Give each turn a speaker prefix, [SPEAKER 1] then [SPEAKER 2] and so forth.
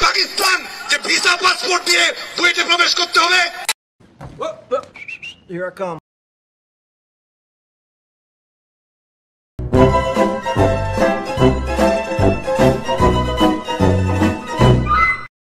[SPEAKER 1] পাকিস্তান যে visa passport দিয়ে বুয়েটে প্রবেশ করতে হবে।
[SPEAKER 2] Here I come.